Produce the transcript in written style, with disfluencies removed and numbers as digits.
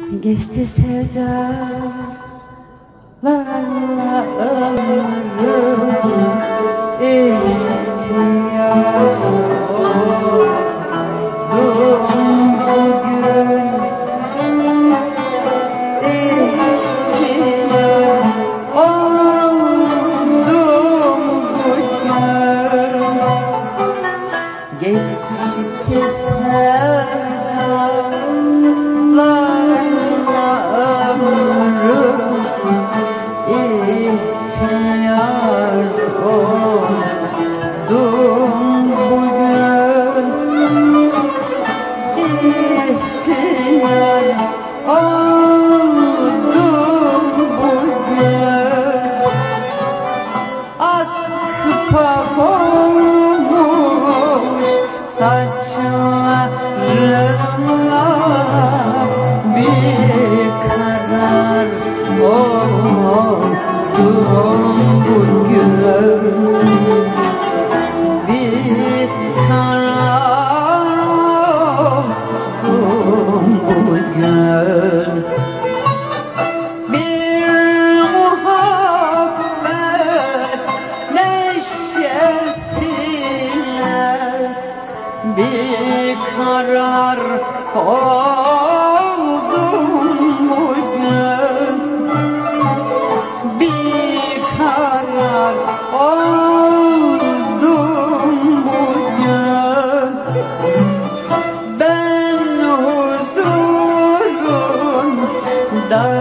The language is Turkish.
Geçti sevdalarla ömrüm ihtiyar oldum bugün ihtiyar oldum bugün geçti sevdalarla ihtiyar oldum bugün ihtiyar oldum bugün akpa olmuş saçlarımla bir karar oldum bugün bir karar oldum bugün bir muhabbet neşesine bir karar oldum bugün bir karar oldum bugün ben huzurunda